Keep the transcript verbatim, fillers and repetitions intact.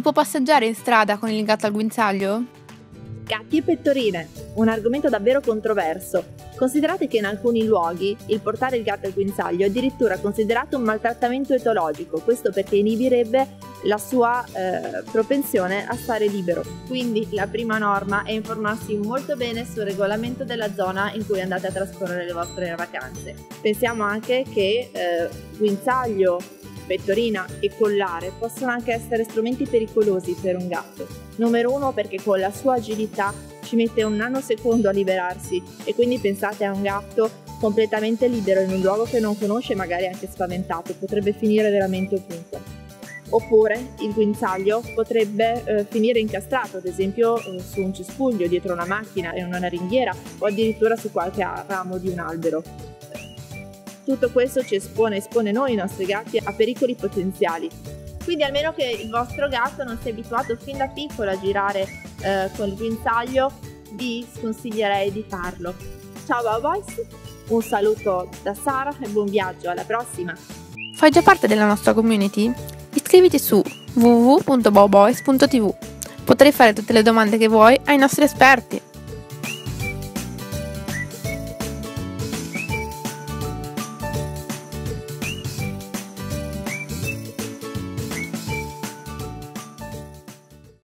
Si può passeggiare in strada con il gatto al guinzaglio? Gatti e pettorine, un argomento davvero controverso. Considerate che in alcuni luoghi il portare il gatto al guinzaglio è addirittura considerato un maltrattamento etologico, questo perché inibirebbe la sua eh, propensione a stare libero. Quindi la prima norma è informarsi molto bene sul regolamento della zona in cui andate a trascorrere le vostre vacanze. Pensiamo anche che eh, guinzaglio, pettorina e collare possono anche essere strumenti pericolosi per un gatto. Numero uno, perché con la sua agilità ci mette un nanosecondo a liberarsi, e quindi pensate a un gatto completamente libero in un luogo che non conosce, magari anche spaventato, potrebbe finire veramente ovunque. Oppure il guinzaglio potrebbe eh, finire incastrato, ad esempio eh, su un cespuglio, dietro una macchina, in una ringhiera o addirittura su qualche ramo di un albero. Tutto questo ci espone, espone noi, i nostri gatti, a pericoli potenziali. Quindi almeno che il vostro gatto non sia abituato fin da piccolo a girare eh, con il guinzaglio, vi sconsiglierei di farlo. Ciao Bao Boys, un saluto da Sara e buon viaggio, alla prossima! Fai già parte della nostra community? Iscriviti su w w w punto bao boys punto t v. Potrai fare tutte le domande che vuoi ai nostri esperti.